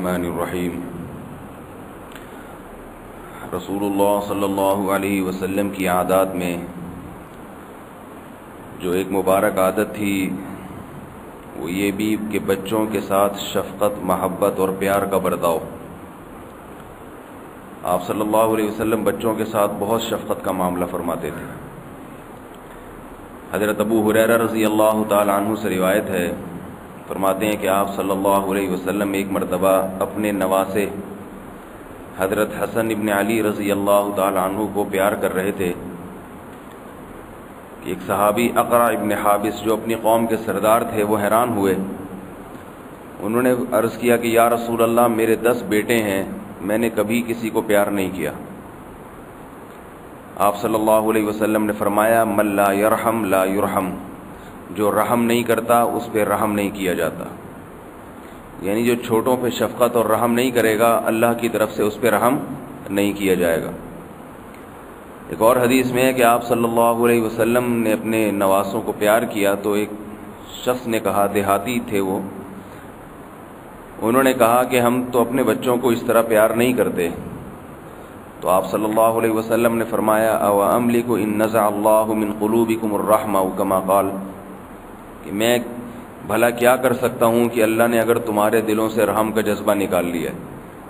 الرحمن الرحیم۔ رسول اللہ صلی اللہ علیہ وسلم کی عادات میں جو ایک مبارک عادت تھی وہ یہ بھی کہ بچوں کے ساتھ شفقت، محبت اور پیار کا برتاؤ۔ آپ صلی اللہ علیہ وسلم بچوں کے ساتھ بہت شفقت کا معاملہ فرماتے تھے۔ حضرت ابو ہریرہ رضی اللہ تعالی عنہ سے روایت ہے، فرماتے ہیں کہ آپ صلی اللہ علیہ وسلم ایک مرتبہ اپنے نواسے حضرت حسن ابن علی رضی اللہ تعالی عنہ کو پیار کر رہے تھے کہ ایک صحابی اقرع ابن حابس جو اپنی قوم کے سردار تھے وہ حیران ہوئے۔ انہوں نے عرض کیا کہ یا رسول اللہ، میرے 10 بیٹے ہیں، میں نے کبھی کسی کو پیار نہیں کیا۔ آپ صلی اللہ علیہ وسلم نے فرمایا من لا یرحم لا یرحم، جو رحم نہیں کرتا اس پہ رحم نہیں کیا جاتا، یعنی جو چھوٹوں پہ شفقت اور رحم نہیں کرے گا اللہ کی طرف سے اس پہ رحم نہیں کیا جائے گا۔ ایک اور حدیث میں ہے کہ آپ صلی اللہ علیہ وسلم نے اپنے نواسوں کو پیار کیا تو ایک شخص نے کہا، دیہاتی تھے وہ، انہوں نے کہا کہ ہم تو اپنے بچوں کو اس طرح پیار نہیں کرتے۔ تو آپ صلی اللہ علیہ وسلم نے فرمایا او املک ان نزع اللہ من قلوبکم الرحمہ کما قال، کہ میں بھلا کیا کر سکتا ہوں کہ اللہ نے اگر تمہارے دلوں سے رحم کا جذبہ نکال لیا ہے۔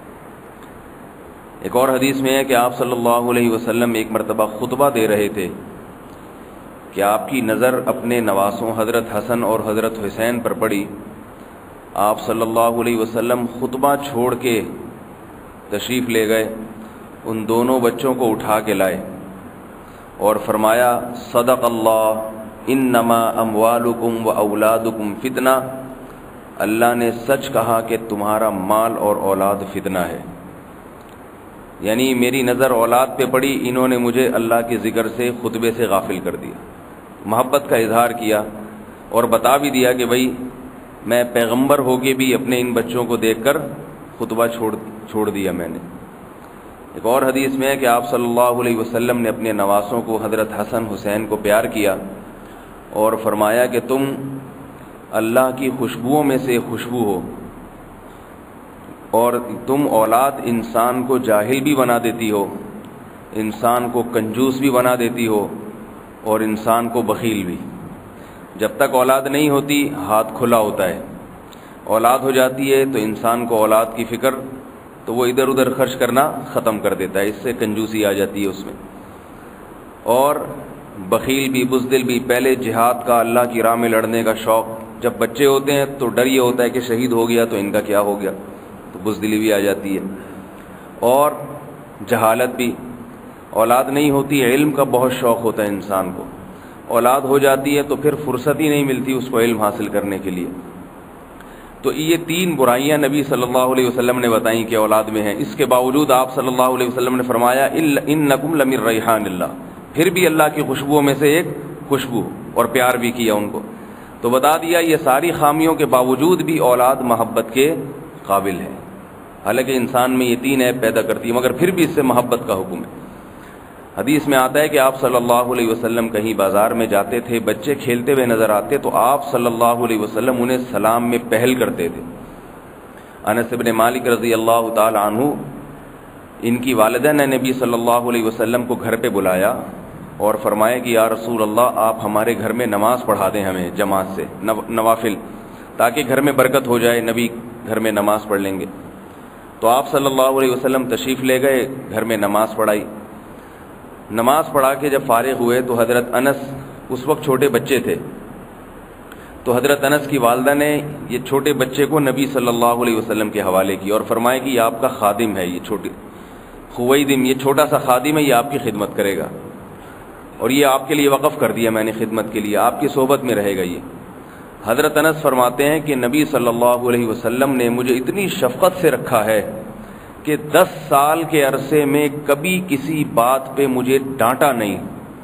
ایک اور حدیث میں ہے کہ آپ صلی اللہ علیہ وسلم ایک مرتبہ خطبہ دے رہے تھے کہ آپ کی نظر اپنے نواسوں حضرت حسن اور حضرت حسین پر پڑی۔ آپ صلی اللہ علیہ وسلم خطبہ چھوڑ کے تشریف لے گئے، ان دونوں بچوں کو اٹھا کے لائے اور فرمایا صدق اللہ انما اموالکم و اولادکم فتنہ، اللہ نے سچ کہا کہ تمہارا مال اور اولاد فتنہ ہے۔ یعنی میری نظر اولاد پہ پڑی، انہوں نے مجھے اللہ کے ذکر سے، خطبے سے غافل کر دیا۔ محبت کا اظہار کیا اور بتا بھی دیا کہ بھائی میں پیغمبر ہو کے بھی اپنے ان بچوں کو دیکھ کر خطبہ چھوڑ دیا میں نے۔ ایک اور حدیث میں ہے کہ آپ صلی اللہ علیہ وسلم نے اپنے نواسوں کو حضرت حسن حسین کو پیار کیا اور فرمایا کہ تم اللہ کی خوشبوؤں میں سے خوشبو ہو، اور تم اولاد انسان کو جاہل بھی بنا دیتی ہو، انسان کو کنجوس بھی بنا دیتی ہو اور انسان کو بخیل بھی۔ جب تک اولاد نہیں ہوتی ہاتھ کھلا ہوتا ہے، اولاد ہو جاتی ہے تو انسان کو اولاد کی فکر تو وہ ادھر ادھر خرچ کرنا ختم کر دیتا ہے، اس سے کنجوسی آ جاتی ہے اس میں، اور بخیل بھی، بزدل بھی۔ پہلے جہاد کا، اللہ کی راہ میں لڑنے کا شوق، جب بچے ہوتے ہیں تو ڈر یہ ہوتا ہے کہ شہید ہو گیا تو ان کا کیا ہو گیا، تو بزدلی بھی آ جاتی ہے، اور جہالت بھی۔ اولاد نہیں ہوتی، علم کا بہت شوق ہوتا ہے انسان کو، اولاد ہو جاتی ہے تو پھر فرصت ہی نہیں ملتی اس کو علم حاصل کرنے کے لیے۔ تو یہ 3 برائیاں نبی صلی اللہ علیہ وسلم نے بتائیں کہ اولاد میں ہیں۔ اس کے باوجود آپ صلی اللہ علیہ وسلم نے فرمایا انکم لمن ریحان اللہ، پھر بھی اللہ کی خوشبوؤں میں سے ایک خوشبو، اور پیار بھی کیا ان کو۔ تو بتا دیا یہ ساری خامیوں کے باوجود بھی اولاد محبت کے قابل ہے، حالانکہ انسان میں یہ 3 عیب پیدا کرتی ہے، مگر پھر بھی اس سے محبت کا حکم ہے۔ حدیث میں آتا ہے کہ آپ صلی اللہ علیہ وسلم کہیں بازار میں جاتے تھے، بچے کھیلتے ہوئے نظر آتے تو آپ صلی اللہ علیہ وسلم انہیں سلام میں پہل کرتے تھے۔ انس بن مالک رضی اللہ تعالی عنہ، ان کی والدہ نے نبی صلی اللہ علیہ وسلم کو گھر پہ بلایا اور فرمایا کہ یا رسول اللہ، آپ ہمارے گھر میں نماز پڑھا دیں ہمیں جماعت سے، نوافل، تاکہ گھر میں برکت ہو جائے، نبی گھر میں نماز پڑھ لیں گے۔ تو آپ صلی اللہ علیہ وسلم تشریف لے گئے، گھر میں نماز پڑھائی۔ نماز پڑھا کے جب فارغ ہوئے تو حضرت انس اس وقت چھوٹے بچے تھے، تو حضرت انس کی والدہ نے یہ چھوٹے بچے کو نبی صلی اللہ علیہ وسلم کے حوالے کی اور فرمایا کہ یہ آپ کا خادم ہے، یہ چھوٹی خویدم، یہ چھوٹا سا خادم ہے، یہ آپ کی خدمت کرے گا، اور یہ آپ کے لیے وقف کر دیا میں نے خدمت کے لیے، آپ کی صحبت میں رہے گا یہ۔ حضرت انس فرماتے ہیں کہ نبی صلی اللہ علیہ وسلم نے مجھے اتنی شفقت سے رکھا ہے کہ 10 سال کے عرصے میں کبھی کسی بات پہ مجھے ڈانٹا نہیں۔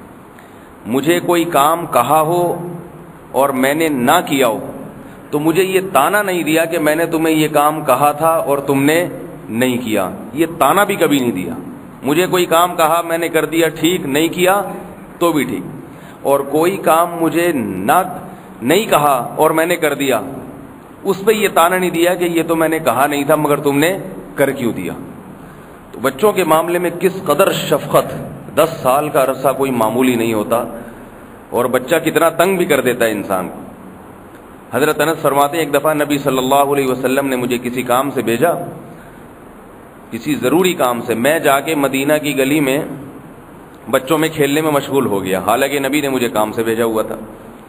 مجھے کوئی کام کہا ہو اور میں نے نہ کیا ہو تو مجھے یہ طعنہ نہیں دیا کہ میں نے تمہیں یہ کام کہا تھا اور تم نے نہیں کیا، یہ طعنہ بھی کبھی نہیں دیا۔ مجھے کوئی کام کہا، میں نے کر دیا، ٹھیک، نہیں کیا تو بھی ٹھیک، اور کوئی کام مجھے نہیں کہا اور میں نے کر دیا اس پہ یہ طعنہ نہیں دیا کہ یہ تو میں نے کہا نہیں تھا مگر تم نے کر کیوں دیا. تو بچوں کے معاملے میں کس قدر شفقت، 10 سال کا عرصہ کوئی معمولی نہیں ہوتا، اور بچہ کتنا تنگ بھی کر دیتا ہے انسان کو. حضرت انس فرماتے ہیں ایک دفعہ نبی صلی اللہ علیہ وسلم نے مجھے کسی کام سے بھیجا، کسی ضروری کام سے. میں جا کے مدینہ کی گلی میں بچوں میں کھیلنے میں مشغول ہو گیا، حالانکہ نبی نے مجھے کام سے بھیجا ہوا تھا.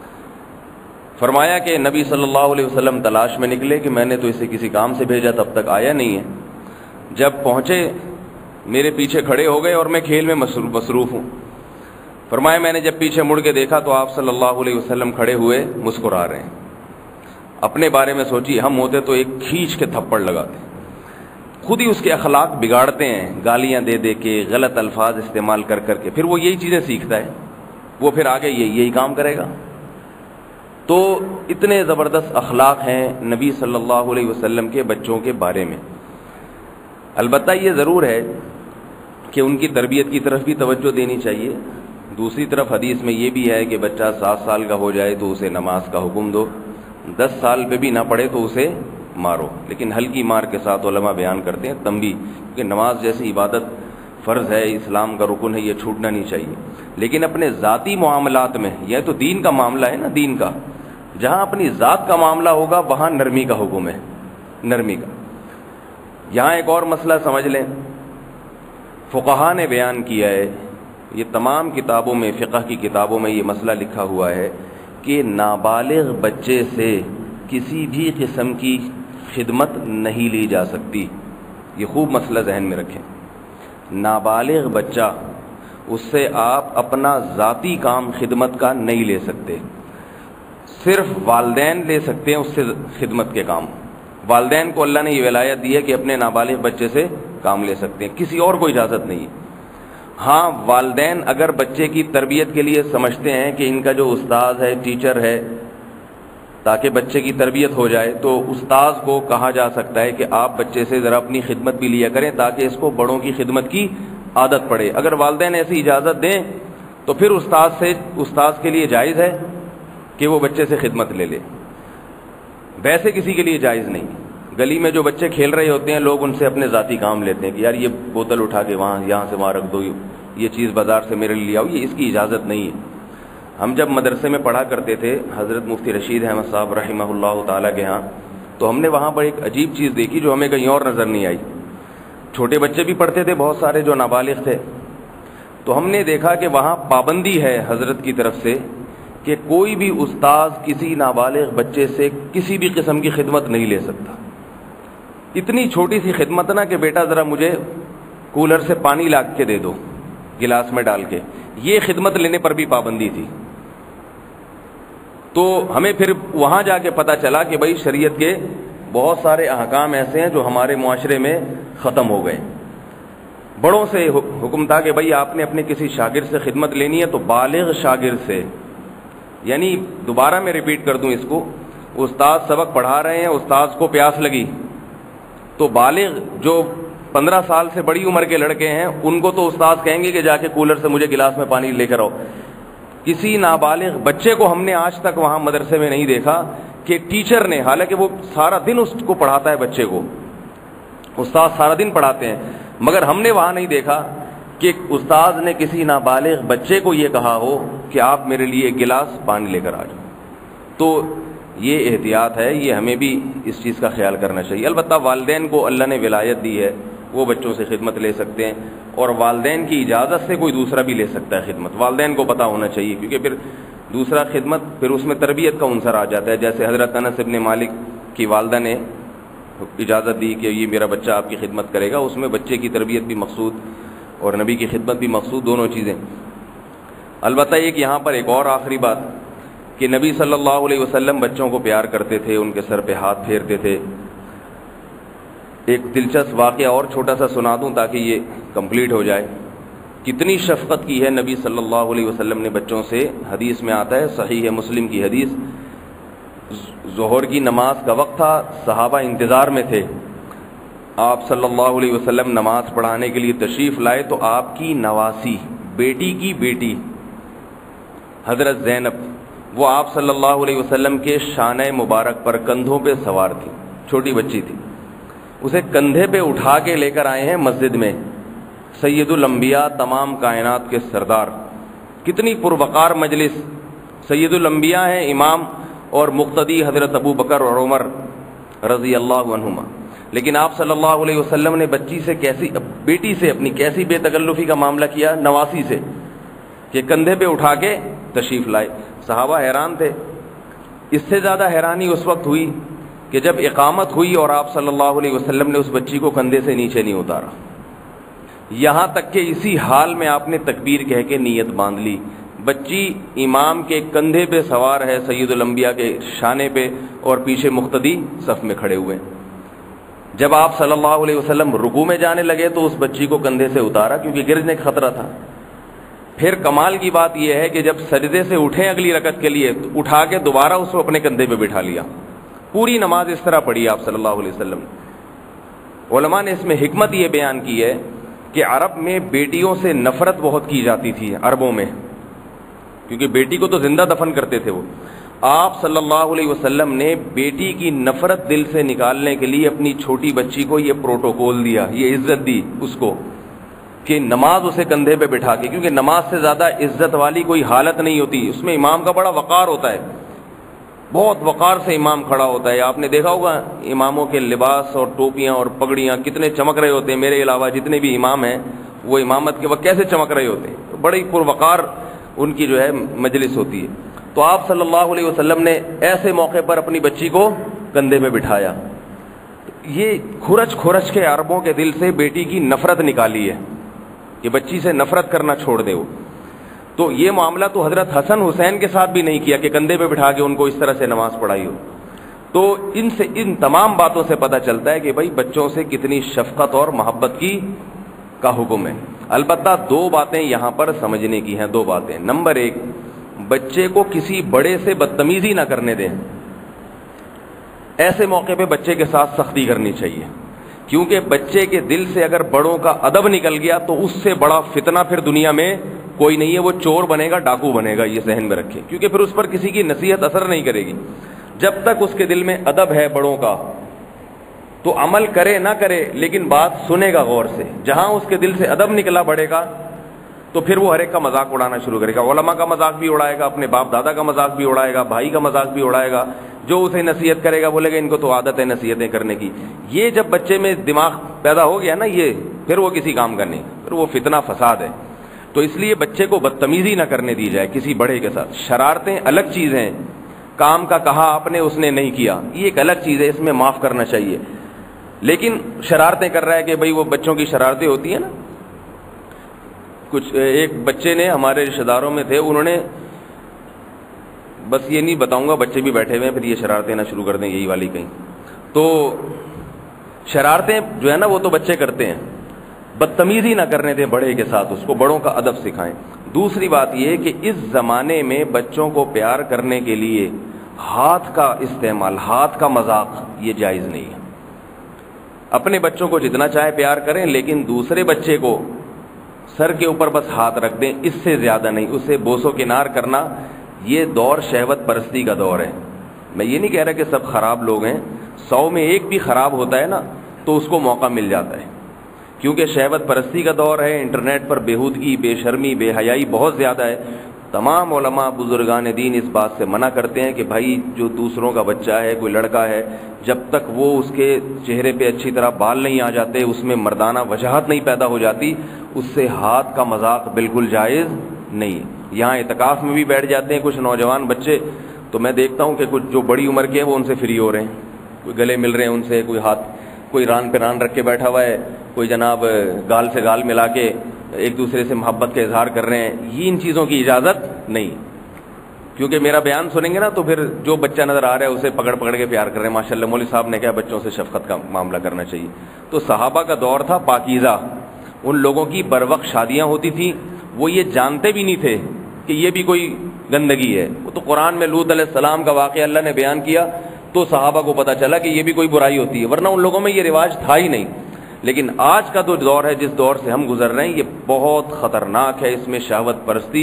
فرمایا کہ نبی صلی اللہ علیہ وسلم تلاش میں نکلے کہ میں نے تو اسے کسی کام سے بھیجا، تب تک آیا نہیں ہے. جب پہنچے میرے پیچھے کھڑے ہو گئے اور میں کھیل میں مصروف ہوں. فرمایا میں نے جب پیچھے مڑ کے دیکھا تو آپ صلی اللہ علیہ وسلم کھڑے ہوئے مسکرا رہے ہیں. اپنے بارے میں سوچی، ہم ہوتے تو ایک کھینچ کے تھپڑ لگاتے، خود ہی اس کے اخلاق بگاڑتے ہیں، گالیاں دے دے کے، غلط الفاظ استعمال کر کر کے. پھر وہ یہی چیزیں سیکھتا ہے، وہ پھر آگے یہی کام کرے گا. تو اتنے زبردست اخلاق ہیں نبی صلی اللہ علیہ وسلم کے بچوں کے بارے میں. البتہ یہ ضرور ہے کہ ان کی تربیت کی طرف بھی توجہ دینی چاہیے. دوسری طرف حدیث میں یہ بھی ہے کہ بچہ 7 سال کا ہو جائے تو اسے نماز کا حکم دو، 10 سال پہ بھی نہ پڑھے تو اسے مارو، لیکن ہلکی مار کے ساتھ. علماء بیان کرتے ہیں تنبیہ، کہ نماز جیسی عبادت فرض ہے، اسلام کا رکن ہے، یہ چھوٹنا نہیں چاہیے. لیکن اپنے ذاتی معاملات میں، یہ تو دین کا معاملہ ہے نا، دین کا، جہاں اپنی ذات کا معاملہ ہوگا وہاں نرمی کا حکم ہے، نرمی کا. یہاں ایک اور مسئلہ سمجھ لیں، فقہا نے بیان کیا ہے، یہ تمام کتابوں میں، فقہ کی کتابوں میں یہ مسئلہ لکھا ہوا ہے کہ نابالغ بچے سے کسی بھی قسم کی خدمت نہیں لی جا سکتی. یہ خوب مسئلہ ذہن میں رکھیں. نابالغ بچہ، اس سے آپ اپنا ذاتی کام خدمت کا نہیں لے سکتے. صرف والدین لے سکتے ہیں اس سے خدمت کے کام. والدین کو اللہ نے یہ ولایت دی ہے کہ اپنے نابالغ بچے سے کام لے سکتے ہیں، کسی اور کو اجازت نہیں ہے. ہاں، والدین اگر بچے کی تربیت کے لیے سمجھتے ہیں کہ ان کا جو استاد ہے، ٹیچر ہے، تاکہ بچے کی تربیت ہو جائے، تو استاذ کو کہا جا سکتا ہے کہ آپ بچے سے ذرا اپنی خدمت بھی لیا کریں تاکہ اس کو بڑوں کی خدمت کی عادت پڑے. اگر والدین ایسی اجازت دیں تو پھر استاذ کے لیے جائز ہے کہ وہ بچے سے خدمت لے لے. ویسے کسی کے لیے جائز نہیں. گلی میں جو بچے کھیل رہے ہوتے ہیں، لوگ ان سے اپنے ذاتی کام لیتے ہیں کہ یار یہ بوتل اٹھا کے یہاں سے وہاں رکھ دو، یہ چیز بازار سے میرے لیے آؤ، یہ اس کی اجازت نہیں ہے. ہم جب مدرسے میں پڑھا کرتے تھے حضرت مفتی رشید احمد صاحب رحمہ اللہ تعالیٰ کے ہاں، تو ہم نے وہاں پر ایک عجیب چیز دیکھی جو ہمیں کہیں اور نظر نہیں آئی. چھوٹے بچے بھی پڑھتے تھے بہت سارے جو نابالغ تھے. تو ہم نے دیکھا کہ وہاں پابندی ہے حضرت کی طرف سے کہ کوئی بھی استاذ کسی نابالغ بچے سے کسی بھی قسم کی خدمت نہیں لے سکتا. اتنی چھوٹی سی خدمت نہ کہ بیٹا ذرا مجھے کولر سے پانی لا کے دے دو گلاس میں ڈال کے، یہ خدمت لینے پر بھی پابندی تھی. تو ہمیں پھر وہاں جا کے پتہ چلا کہ بھائی شریعت کے بہت سارے احکام ایسے ہیں جو ہمارے معاشرے میں ختم ہو گئے. بڑوں سے حکم تھا کہ بھائی آپ نے اپنے کسی شاگرد سے خدمت لینی ہے تو بالغ شاگرد سے، یعنی دوبارہ میں ریپیٹ کر دوں اس کو، استاد سبق پڑھا رہے ہیں، استاد کو پیاس لگی تو بالغ جو 15 سال سے بڑی عمر کے لڑکے ہیں ان کو تو استاد کہیں گے کہ جا کے کولر سے مجھے گلاس میں پانی لے کر آؤ. کسی نابالغ بچے کو ہم نے آج تک وہاں مدرسے میں نہیں دیکھا کہ ٹیچر نے، حالانکہ وہ سارا دن اس کو پڑھاتا ہے، بچے کو استاد سارا دن پڑھاتے ہیں، مگر ہم نے وہاں نہیں دیکھا کہ استاد نے کسی نابالغ بچے کو یہ کہا ہو کہ آپ میرے لیے ایک گلاس پانی لے کر آ جاؤ. تو یہ احتیاط ہے، یہ ہمیں بھی اس چیز کا خیال کرنا چاہیے. البتہ والدین کو اللہ نے ولایت دی ہے، وہ بچوں سے خدمت لے سکتے ہیں، اور والدین کی اجازت سے کوئی دوسرا بھی لے سکتا ہے خدمت. والدین کو پتہ ہونا چاہیے، کیونکہ پھر دوسرا خدمت پھر اس میں تربیت کا عنصر آ جاتا ہے. جیسے حضرت انس ابن مالک کی والدہ نے اجازت دی کہ یہ میرا بچہ آپ کی خدمت کرے گا، اس میں بچے کی تربیت بھی مقصود اور نبی کی خدمت بھی مقصود، دونوں چیزیں. البتہ ایک یہاں پر ایک اور آخری بات کہ نبی صلی اللہ علیہ وسلم بچوں کو پیار کرتے تھے، ان کے سر پہ ہاتھ پھیرتے تھے. ایک دلچسپ واقعہ اور چھوٹا سا سنا دوں تاکہ یہ کمپلیٹ ہو جائے. کتنی شفقت کی ہے نبی صلی اللہ علیہ وسلم نے بچوں سے. حدیث میں آتا ہے، صحیح مسلم کی حدیث، ظہر کی نماز کا وقت تھا، صحابہ انتظار میں تھے. آپ صلی اللہ علیہ وسلم نماز پڑھانے کے لیے تشریف لائے تو آپ کی نواسی، بیٹی کی بیٹی حضرت زینب وہ آپ صلی اللہ علیہ وسلم کے شانہ مبارک پر کندھوں پہ سوار تھی، چھوٹی بچی تھی، اسے کندھے پہ اٹھا کے لے کر آئے ہیں مسجد میں سید الانبیاء، تمام کائنات کے سردار. کتنی پروقار مجلس. سید الانبیاء ہیں امام اور مقتدی حضرت ابو بکر اور عمر رضی اللہ عنہما، لیکن آپ صلی اللہ علیہ وسلم نے بیٹی سے اپنی کیسی بے تکلفی کا معاملہ کیا، نواسی سے، کہ کندھے پہ اٹھا کے تشریف لائے. صحابہ حیران تھے. اس سے زیادہ حیرانی اس وقت ہوئی کہ جب اقامت ہوئی اور آپ صلی اللہ علیہ وسلم نے اس بچی کو کندھے سے نیچے نہیں اتارا، یہاں تک کہ اسی حال میں آپ نے تکبیر کہہ کے نیت باندھ لی. بچی امام کے کندھے پہ سوار ہے، سید الانبیاء کے شانے پہ، اور پیچھے مقتدی صف میں کھڑے ہوئے. جب آپ صلی اللہ علیہ وسلم رکوع میں جانے لگے تو اس بچی کو کندھے سے اتارا کیونکہ گرنے کا خطرہ تھا. پھر کمال کی بات یہ ہے کہ جب سجدے سے اٹھے اگلی رکعت کے لیے تو اٹھا کے دوبارہ اس کو اپنے کندھے پہ بٹھا لیا. پوری نماز اس طرح پڑھی آپ صلی اللہ علیہ وسلم. علماء نے اس میں حکمت یہ بیان کی ہے کہ عرب میں بیٹیوں سے نفرت بہت کی جاتی تھی عربوں میں، کیونکہ بیٹی کو تو زندہ دفن کرتے تھے. وہ آپ صلی اللہ علیہ وسلم نے بیٹی کی نفرت دل سے نکالنے کے لیے اپنی چھوٹی بچی کو یہ پروٹوکول دیا، یہ عزت دی اس کو کہ نماز اسے کندھے پہ بٹھا کے، کیونکہ نماز سے زیادہ عزت والی کوئی حالت نہیں ہوتی. اس میں امام کا بڑا وقار ہوتا ہے، بہت وقار سے امام کھڑا ہوتا ہے. آپ نے دیکھا ہوگا اماموں کے لباس اور ٹوپیاں اور پگڑیاں کتنے چمک رہے ہوتے ہیں. میرے علاوہ جتنے بھی امام ہیں وہ امامت کے وقت کیسے چمک رہے ہوتے ہیں، بڑی پروقار ان کی جو ہے مجلس ہوتی ہے. تو آپ صلی اللہ علیہ وسلم نے ایسے موقع پر اپنی بچی کو کندھے پہ بٹھایا. یہ کھرچ کھرچ کے عربوں کے دل سے بیٹی کی نفرت نکالی ہے کہ بچی سے نفرت کرنا چھوڑ دے. وہ تو یہ معاملہ تو حضرت حسن حسین کے ساتھ بھی نہیں کیا کہ کندھے پہ بٹھا کے ان کو اس طرح سے نماز پڑھائی ہو. تو ان تمام باتوں سے پتہ چلتا ہے کہ بھائی بچوں سے کتنی شفقت اور محبت کا حکم ہے. البتہ دو باتیں یہاں پر سمجھنے کی ہیں، دو باتیں. نمبر ایک، بچے کو کسی بڑے سے بدتمیزی نہ کرنے دیں. ایسے موقع پہ بچے کے ساتھ سختی کرنی چاہیے، کیونکہ بچے کے دل سے اگر بڑوں کا ادب نکل گیا تو اس سے بڑا فتنہ پھر دنیا میں کوئی نہیں ہے. وہ چور بنے گا، ڈاکو بنے گا، یہ ذہن میں رکھیں، کیونکہ پھر اس پر کسی کی نصیحت اثر نہیں کرے گی. جب تک اس کے دل میں ادب ہے بڑوں کا تو عمل کرے نہ کرے لیکن بات سنے گا غور سے. جہاں اس کے دل سے ادب نکلا بڑے کا تو پھر وہ ہر ایک کا مذاق اڑانا شروع کرے گا. علماء کا مذاق بھی اڑائے گا، اپنے باپ دادا کا مذاق بھی اڑائے گا، بھائی کا مذاق بھی اڑائے گا. جو اسے نصیحت کرے گا بولے گا ان کو تو عادت ہے نصیحتیں کرنے کی. یہ جب بچے میں دماغ پیدا ہو گیا نا یہ، پھر وہ کسی کام کا نہیں، پھر وہ فتنہ فساد ہے. تو اس لیے بچے کو بدتمیزی نہ کرنے دی جائے کسی بڑے کے ساتھ. شرارتیں الگ چیز ہیں، کام کا کہا آپ نے اس نے نہیں کیا، یہ ایک الگ چیز ہے، اس میں معاف کرنا چاہیے. لیکن شرارتیں کر رہا ہے کہ بھائی وہ بچوں کی شرارتیں ہوتی ہیں نا. کچھ ایک بچے نے ہمارے رشتہ داروں میں تھے، انہوں نے، بس یہ نہیں بتاؤں گا، بچے بھی بیٹھے ہوئے ہیں، پھر یہ شرارتیں نہ شروع کر دیں یہی والی کہیں. تو شرارتیں جو ہے نا وہ تو بچے کرتے ہیں، بدتمیزی نہ کرنے دیں بڑے کے ساتھ، اس کو بڑوں کا ادب سکھائیں. دوسری بات یہ کہ اس زمانے میں بچوں کو پیار کرنے کے لیے ہاتھ کا استعمال، ہاتھ کا مذاق یہ جائز نہیں ہے. اپنے بچوں کو جتنا چاہے پیار کریں، لیکن دوسرے بچے کو سر کے اوپر بس ہاتھ رکھ دیں، اس سے زیادہ نہیں. اسے بوس و کنار کرنا یہ دور شہوت پرستی کا دور ہے. میں یہ نہیں کہہ رہا کہ سب خراب لوگ ہیں، 100 میں ایک بھی خراب ہوتا ہے نا تو اس کو موقع مل جاتا ہے، کیونکہ شہوت پرستی کا دور ہے. انٹرنیٹ پر بےہودگی، بے شرمی، بے حیائی بہت زیادہ ہے. تمام علماء بزرگان دین اس بات سے منع کرتے ہیں کہ بھائی جو دوسروں کا بچہ ہے، کوئی لڑکا ہے، جب تک وہ اس کے چہرے پہ اچھی طرح بال نہیں آ جاتے، اس میں مردانہ وجاہت نہیں پیدا ہو جاتی، اس سے ہاتھ کا مذاق بالکل جائز نہیں. یہاں اعتکاف میں بھی بیٹھ جاتے ہیں کچھ نوجوان بچے، تو میں دیکھتا ہوں کہ کچھ جو بڑی عمر کے ہیں وہ ان سے فری ہو رہے ہیں، کوئی گلے مل رہے ہیں ان سے، کوئی ہاتھ، کوئی ران پہ ران رکھ کے بیٹھا ہوا ہے، کوئی جناب گال سے گال ملا کے ایک دوسرے سے محبت کا اظہار کر رہے ہیں. یہ ان چیزوں کی اجازت نہیں، کیونکہ میرا بیان سنیں گے نا تو پھر جو بچہ نظر آ رہا ہے اسے پکڑ پکڑ کے پیار کر رہے ہیں. ماشاء اللہ مولوی صاحب نے کہا بچوں سے شفقت کا معاملہ کرنا چاہیے. تو صحابہ کا دور تھا پاکیزہ، ان لوگوں کی بروقت شادیاں ہوتی تھیں، وہ یہ جانتے بھی نہیں تھے کہ یہ بھی کوئی گندگی ہے. وہ تو قرآن میں لوط علیہ السلام کا واقعہ اللہ نے بیان کیا تو صحابہ کو پتہ چلا کہ یہ بھی کوئی برائی ہوتی ہے، ورنہ ان لوگوں میں یہ رواج تھا ہی نہیں. لیکن آج کا جو دور ہے، جس دور سے ہم گزر رہے ہیں، یہ بہت خطرناک ہے. اس میں شہوت پرستی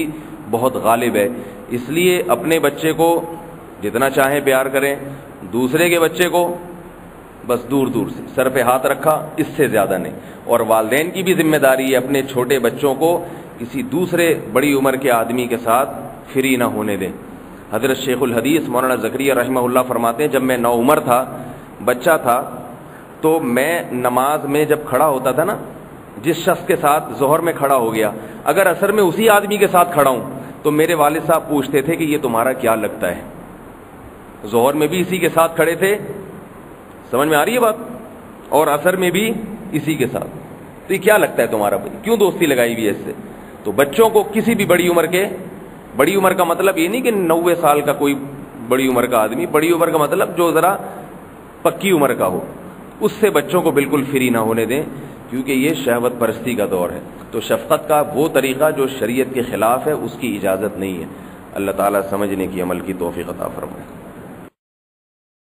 بہت غالب ہے. اس لیے اپنے بچے کو جتنا چاہیں پیار کریں, دوسرے کے بچے کو بس دور دور سے سر پہ ہاتھ رکھا, اس سے زیادہ نہیں. اور والدین کی بھی ذمہ داری ہے اپنے چھوٹے بچوں کو کسی دوسرے بڑی عمر کے آدمی کے ساتھ فری نہ ہونے دیں. حضرت شیخ الحدیث مولانا زکریا رحمہ اللہ فرماتے ہیں, جب میں نوعمر تھا, بچہ تھا, تو میں نماز میں جب کھڑا ہوتا تھا نا, جس شخص کے ساتھ ظہر میں کھڑا ہو گیا, اگر عصر میں اسی آدمی کے ساتھ کھڑا ہوں تو میرے والد صاحب پوچھتے تھے کہ یہ تمہارا کیا لگتا ہے, ظہر میں بھی اسی کے ساتھ کھڑے تھے, سمجھ میں آ رہی ہے بات, اور عصر میں بھی اسی کے ساتھ, تو یہ کیا لگتا ہے تمہارا, کیوں دوستی لگائی ہوئی ہے اس سے. تو بچوں کو کسی بھی بڑی عمر کا مطلب یہ نہیں کہ 90 سال کا کوئی بڑی عمر کا آدمی, بڑی عمر کا مطلب جو ذرا پکی عمر کا ہو, اس سے بچوں کو بالکل فری نہ ہونے دیں, کیونکہ یہ شہوت پرستی کا دور ہے. تو شفقت کا وہ طریقہ جو شریعت کے خلاف ہے اس کی اجازت نہیں ہے. اللہ تعالیٰ سمجھنے کی عمل کی توفیق عطا فرمائے.